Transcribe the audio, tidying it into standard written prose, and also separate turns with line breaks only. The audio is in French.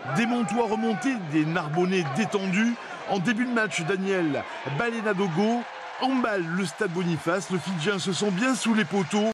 Des Montois remontés, des Narbonnais détendus. En début de match, Daniel Balenadogo emballe le stade Boniface. Le Fidjien se sent bien sous les poteaux.